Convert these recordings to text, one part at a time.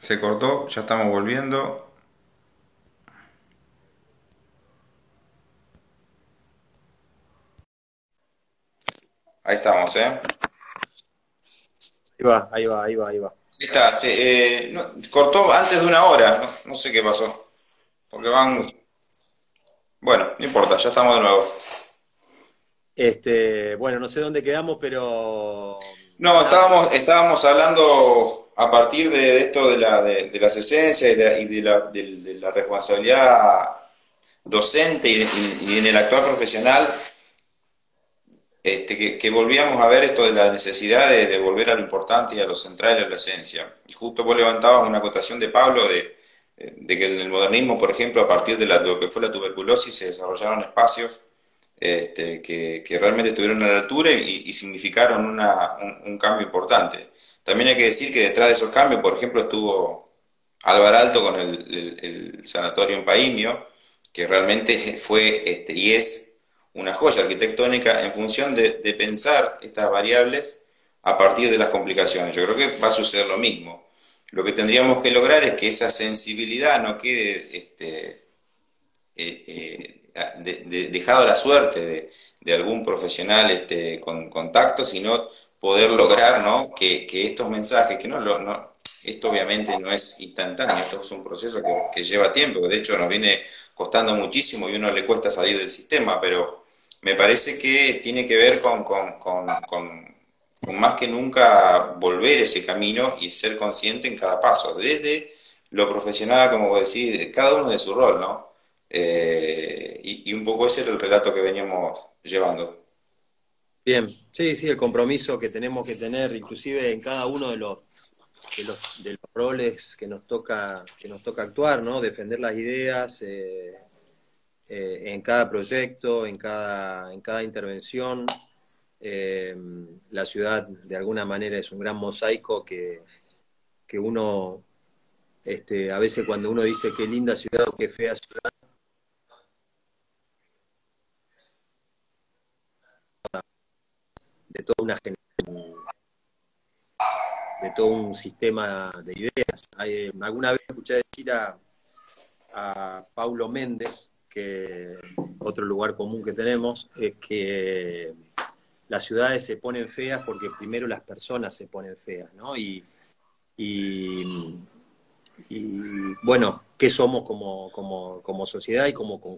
Se cortó, ya estamos volviendo. Ahí estamos, ¿eh? Ahí va, ahí va, ahí va, ahí va. Ahí está, cortó antes de una hora, no sé qué pasó. Porque No van. sé. Bueno, no importa, ya estamos de nuevo. Bueno, no sé dónde quedamos, pero No, nada, estábamos hablando a partir de esto de las esencias de la responsabilidad docente y en el actuar profesional, que volvíamos a ver esto de la necesidad de volver a lo importante y a lo central, a la esencia. Y justo vos levantabas una acotación de Pablo de que en el modernismo, por ejemplo, a partir de lo que fue la tuberculosis, se desarrollaron espacios que realmente estuvieron a la altura y significaron un cambio importante. También hay que decir que detrás de esos cambios, por ejemplo, estuvo Álvar Alto con el sanatorio en Paimio, que realmente fue y es una joya arquitectónica en función de pensar estas variables a partir de las complicaciones. Yo creo que va a suceder lo mismo. Lo que tendríamos que lograr es que esa sensibilidad no quede dejado a la suerte de algún profesional con contacto, sino poder lograr, ¿no? Que estos mensajes, que esto obviamente no es instantáneo, esto es un proceso que lleva tiempo, que de hecho nos viene costando muchísimo y a uno le cuesta salir del sistema, pero me parece que tiene que ver con más que nunca volver ese camino y ser consciente en cada paso, desde lo profesional, como vos decís, de cada uno de su rol, ¿no? Y un poco ese era el relato que veníamos llevando. bien. Sí, sí, el compromiso que tenemos que tener, inclusive en cada uno de los roles que nos toca actuar, ¿no? Defender las ideas, en cada proyecto, en cada intervención. Eh, la ciudad, de alguna manera, es un gran mosaico que uno, a veces cuando uno dice qué linda ciudad o qué fea ciudad, de toda una de todo un sistema de ideas. Alguna vez escuché decir a Paulo Méndez, que otro lugar común que tenemos, es que las ciudades se ponen feas porque primero las personas se ponen feas, ¿no? Y, bueno, ¿qué somos como sociedad y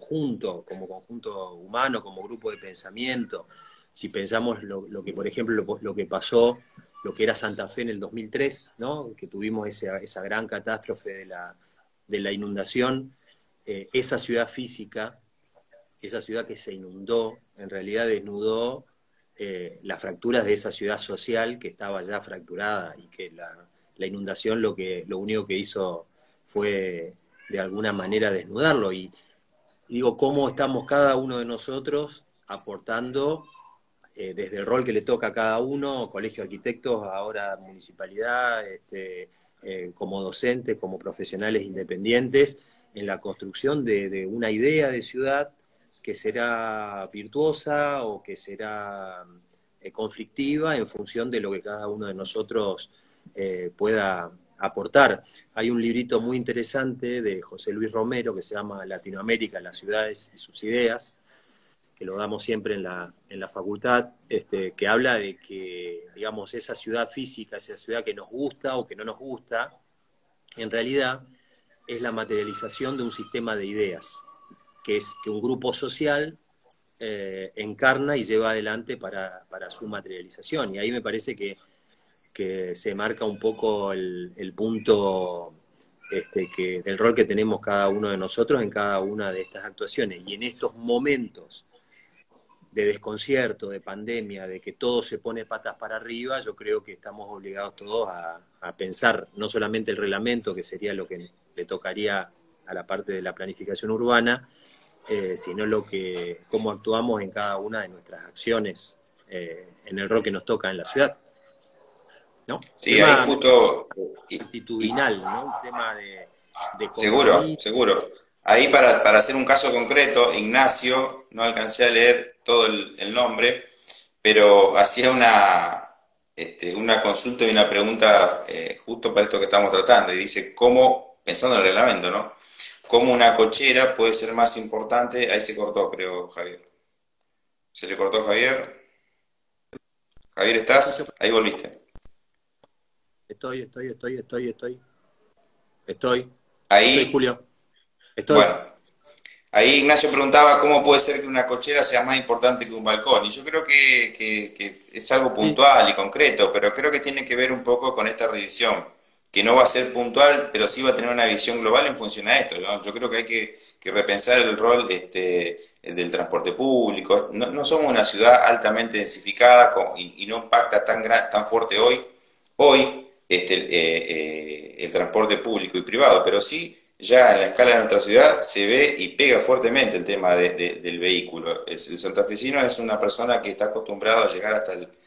como conjunto humano, como grupo de pensamiento? Si pensamos lo que, por ejemplo, lo que pasó, lo que era Santa Fe en el 2003, ¿no? Que tuvimos esa gran catástrofe de la inundación, esa ciudad física, esa ciudad que se inundó, en realidad desnudó las fracturas de esa ciudad social que estaba ya fracturada y que la inundación lo único que hizo fue de alguna manera desnudarlo. Y digo, cómo estamos cada uno de nosotros aportando desde el rol que le toca a cada uno, colegio de arquitectos, ahora municipalidad, como docentes, como profesionales independientes, en la construcción de una idea de ciudad que será virtuosa o que será conflictiva en función de lo que cada uno de nosotros pueda aportar. Hay un librito muy interesante de José Luis Romero que se llama Latinoamérica, las ciudades y sus ideas, que lo damos siempre en la facultad, que habla de que, digamos, esa ciudad física, esa ciudad que nos gusta o que no nos gusta, en realidad es la materialización de un sistema de ideas, que es que un grupo social encarna y lleva adelante para su materialización. Y ahí me parece que se marca un poco el punto del rol que tenemos cada uno de nosotros en cada una de estas actuaciones. Y en estos momentos de desconcierto, de pandemia, de que todo se pone patas para arriba, yo creo que estamos obligados todos a pensar no solamente el reglamento, que sería lo que le tocaría a la parte de la planificación urbana, sino cómo actuamos en cada una de nuestras acciones en el rol que nos toca en la ciudad, ¿no? Sí, ahí Tema justo, actitudinal, ¿no? Un tema de seguro, compromiso. seguro. Ahí para hacer un caso concreto, Ignacio, no alcancé a leer todo el nombre, pero hacía una consulta y una pregunta justo para esto que estamos tratando, y dice, ¿cómo, pensando en el reglamento, ¿no? ¿Cómo una cochera puede ser más importante? Ahí se cortó, creo, Javier. ¿Se le cortó, Javier? Javier, Te escucho. ¿estás? Ahí volviste. Estoy, Ahí, Julio. Estoy. bueno, ahí Ignacio preguntaba cómo puede ser que una cochera sea más importante que un balcón. Y yo creo que es algo Sí. puntual y concreto, pero creo que tiene que ver un poco con esta revisión, que no va a ser puntual, pero sí va a tener una visión global en función a esto, ¿no? Yo creo que hay que repensar el rol el del transporte público. No, no somos una ciudad altamente densificada y no impacta tan fuerte hoy el transporte público y privado, pero sí ya en la escala de nuestra ciudad se ve y pega fuertemente el tema del vehículo. El santafesino es una persona que está acostumbrado a llegar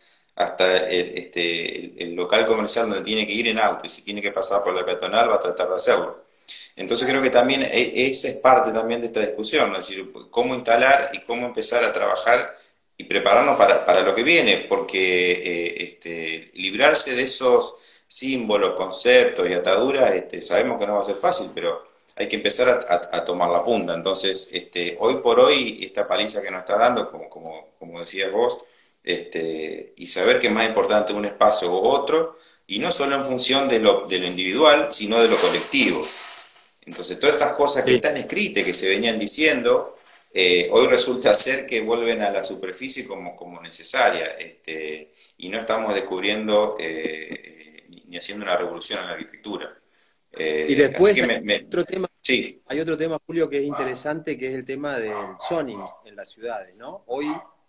hasta el local comercial donde tiene que ir en auto, y si tiene que pasar por la peatonal va a tratar de hacerlo. Entonces creo que también esa es parte también de esta discusión, es decir, cómo instalar y cómo empezar a trabajar y prepararnos para lo que viene, porque librarse de esos símbolos, conceptos y ataduras, sabemos que no va a ser fácil, pero hay que empezar a tomar la punta. Entonces, hoy por hoy, esta paliza que nos está dando, como decías vos, y saber que es más importante un espacio u otro, y no solo en función de lo individual, sino de lo colectivo. Entonces, todas estas cosas que Sí. están escritas, que se venían diciendo, hoy resulta ser que vuelven a la superficie como necesaria, y no estamos descubriendo ni haciendo una revolución en la arquitectura. Y Así después que otro tema, sí, hay otro tema, Julio, que es interesante, que es el tema del zoning en las ciudades, ¿no? Hoy,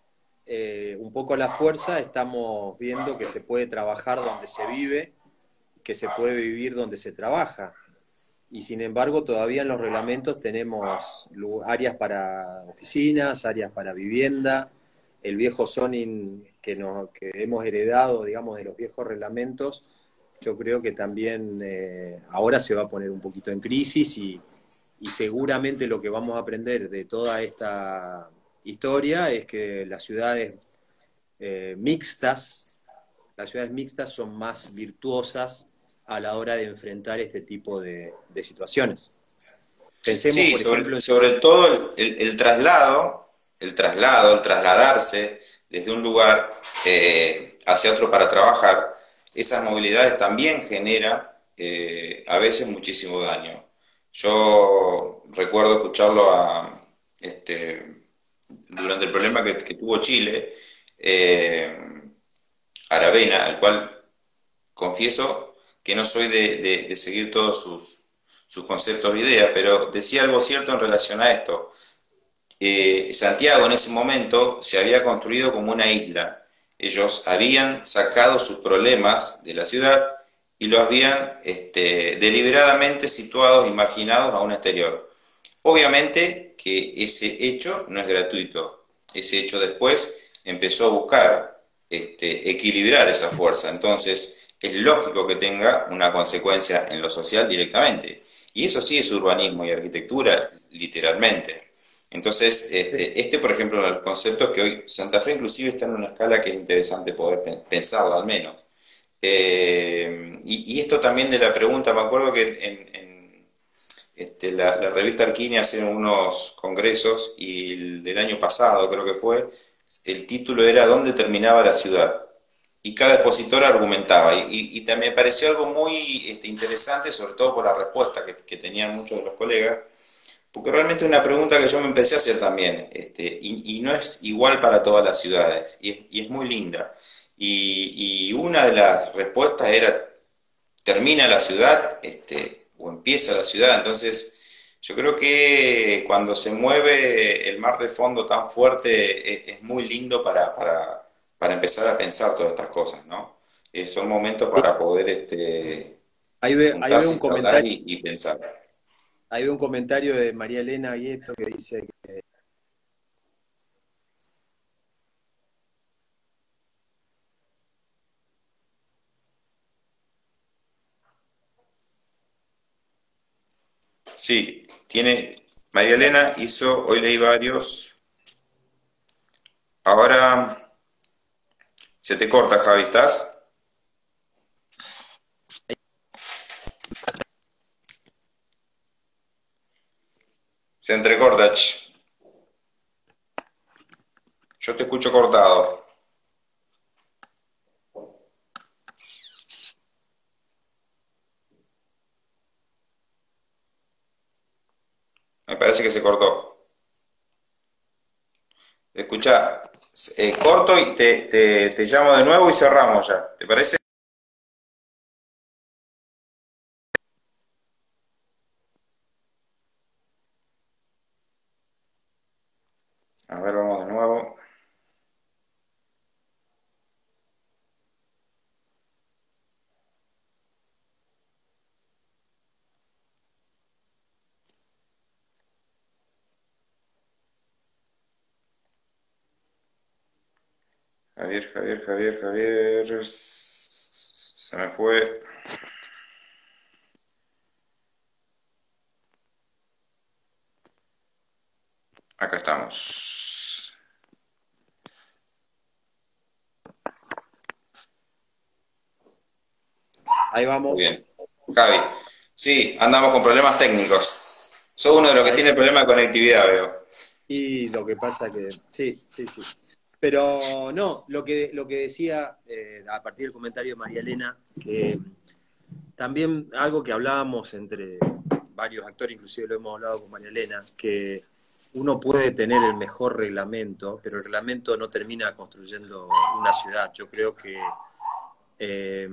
un poco a la fuerza, estamos viendo que se puede trabajar donde se vive, que se puede vivir donde se trabaja. Y sin embargo, todavía en los reglamentos tenemos áreas para oficinas, áreas para vivienda. El viejo zoning que hemos heredado, digamos, de los viejos reglamentos, yo creo que también ahora se va a poner un poquito en crisis y seguramente lo que vamos a aprender de toda esta historia es que mixtas, las ciudades mixtas son más virtuosas a la hora de enfrentar este tipo de situaciones. Pensemos, sí, por ejemplo, sobre todo el trasladarse desde un lugar hacia otro para trabajar, esas movilidades también genera a veces muchísimo daño. Yo recuerdo escucharlo durante el problema que tuvo Chile, eh, Aravena, al cual confieso que no soy de seguir todos sus conceptos e ideas, pero decía algo cierto en relación a esto. Santiago en ese momento se había construido como una isla. Ellos habían sacado sus problemas de la ciudad y los habían deliberadamente situados y marginados a un exterior. Obviamente que ese hecho no es gratuito. Ese hecho después empezó a buscar equilibrar esa fuerza. Entonces es lógico que tenga una consecuencia en lo social directamente. Y eso sí es urbanismo y arquitectura, literalmente. Entonces, por ejemplo, uno de los conceptos que hoy Santa Fe inclusive está en una escala que es interesante poder pensarlo al menos. Y esto también de la pregunta, me acuerdo que la revista Arquini hace unos congresos y el del año pasado creo que fue, el título era ¿Dónde terminaba la ciudad? Y cada expositor argumentaba, y también me pareció algo muy interesante, sobre todo por la respuesta que tenían muchos de los colegas, porque realmente es una pregunta que yo me empecé a hacer también, y no es igual para todas las ciudades, y es muy linda. Y una de las respuestas era, ¿termina la ciudad o empieza la ciudad? Entonces, yo creo que cuando se mueve el mar de fondo tan fuerte, es muy lindo para empezar a pensar todas estas cosas, ¿no? Son momentos para poder ahí veo juntarse un y charlar comentario, y pensar. ahí veo un comentario de María Elena Guieto que dice que Sí, María Elena hizo, hoy leí varios, ahora se te corta, Javi, ¿estás? Se entrecorta, yo te escucho cortado. Me parece que se cortó. Escucha, corto y te llamo de nuevo y cerramos ya. ¿Te parece? A ver, vamos de nuevo. Javier. Se me fue. Acá estamos. Ahí Muy vamos. bien. Javi. Sí, andamos con problemas técnicos. Sos uno de los que Ahí. tiene problema de conectividad, veo. Y lo que pasa que, sí, sí, sí. Pero no, lo que decía a partir del comentario de María Elena, que también algo que hablábamos entre varios actores, inclusive lo hemos hablado con María Elena, que uno puede tener el mejor reglamento, pero el reglamento no termina construyendo una ciudad. Yo creo que eh,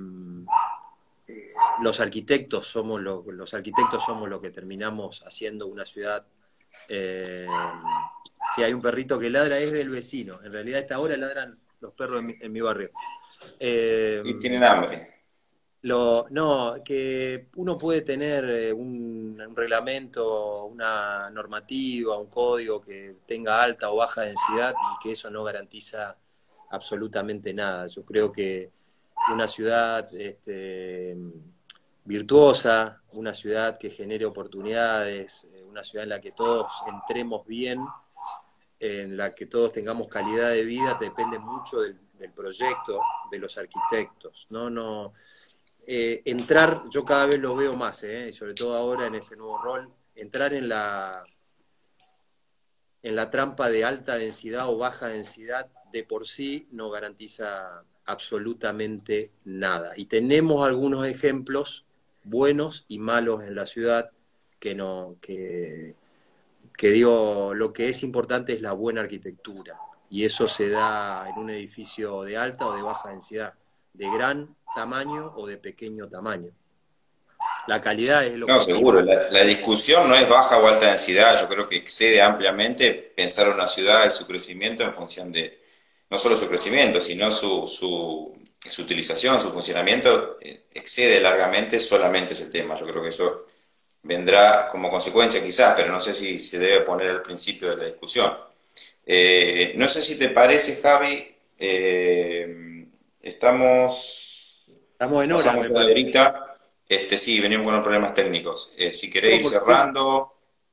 los arquitectos somos los que terminamos haciendo una ciudad. Si hay un perrito que ladra es del vecino. En realidad a esta hora ladran los perros en mi barrio. Eh, Y tienen hambre. no, que uno puede tener un reglamento, una normativa, un código que tenga alta o baja densidad y que eso no garantiza absolutamente nada. Yo creo que una ciudad virtuosa, una ciudad que genere oportunidades, una ciudad en la que todos entremos bien, en la que todos tengamos calidad de vida, depende mucho del proyecto de los arquitectos. No, entrar, yo cada vez lo veo más, y sobre todo ahora en este nuevo rol, entrar en la trampa de alta densidad o baja densidad de por sí no garantiza absolutamente nada. Y tenemos algunos ejemplos buenos y malos en la ciudad que no, que digo, lo que es importante es la buena arquitectura. Y eso se da en un edificio de alta o de baja densidad, de gran tamaño o de pequeño tamaño. La calidad es el No, objetivo. seguro. La discusión no es baja o alta densidad. Yo creo que excede ampliamente pensar una ciudad y su crecimiento en función de no solo su crecimiento, sino su utilización, su funcionamiento. Excede largamente solamente ese tema. Yo creo que eso vendrá como consecuencia quizás, pero no sé si se debe poner al principio de la discusión. No sé si te parece, Javi, estamos, Estamos en hora, pasamos me una parece. horita, sí, venimos con unos problemas técnicos. Si querés Digo, ir porque cerrando,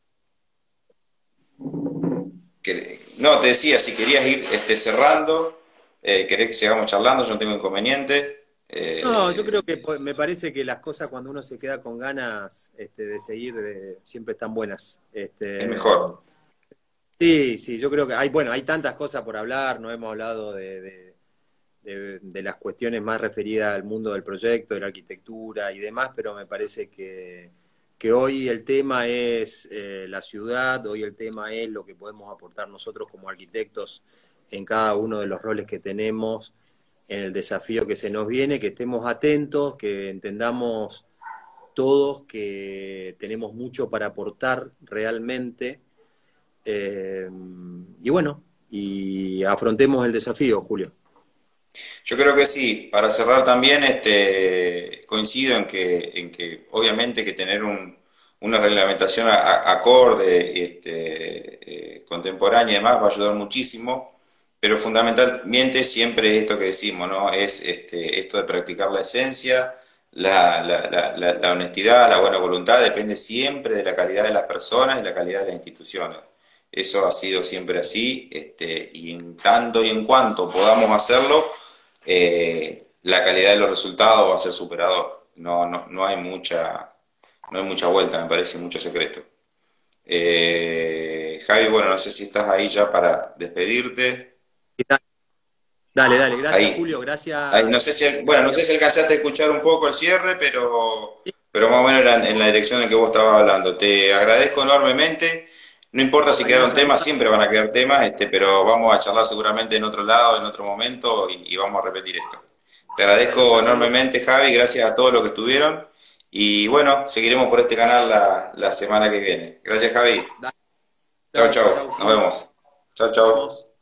no, te decía, si querías ir cerrando, querés que sigamos charlando, yo no tengo inconveniente. no, yo creo que me parece que las cosas cuando uno se queda con ganas de seguir siempre están buenas. Es mejor. Sí, sí, yo creo que hay tantas cosas por hablar, no hemos hablado de las cuestiones más referidas al mundo del proyecto, de la arquitectura y demás, pero me parece que hoy el tema es la ciudad, hoy el tema es lo que podemos aportar nosotros como arquitectos en cada uno de los roles que tenemos, en el desafío que se nos viene, que estemos atentos, que entendamos todos que tenemos mucho para aportar realmente. Y bueno, y afrontemos el desafío, Julio. Yo creo que sí. Para cerrar también, coincido en que obviamente que tener una reglamentación acorde, contemporánea y demás va a ayudar muchísimo, pero fundamentalmente siempre esto que decimos, ¿no? Es esto de practicar la esencia, la honestidad, la buena voluntad, depende siempre de la calidad de las personas y la calidad de las instituciones. Eso ha sido siempre así, y en tanto y en cuanto podamos hacerlo, la calidad de los resultados va a ser superador. No hay mucha vuelta, me parece, mucho secreto. Javi, bueno, no sé si estás ahí ya para despedirte. Dale, dale, gracias Ahí, Julio, ahí, gracias, no sé si, bueno, no sé gracias. si alcanzaste a escuchar un poco el cierre, pero más o menos era en la dirección en que vos estabas hablando. Te agradezco enormemente. No importa si Ahí nos quedaron temas, saludamos. siempre van a quedar temas, pero vamos a charlar seguramente en otro lado, en otro momento, y vamos a repetir esto. Te Los agradezco saludo. enormemente, Javi, gracias a todos los que estuvieron. Y bueno, seguiremos por este canal la semana que viene. Gracias, Javi. Dale, Chau, chau, chau. chau Nos Julio. vemos. Chau, chau. Nos vemos.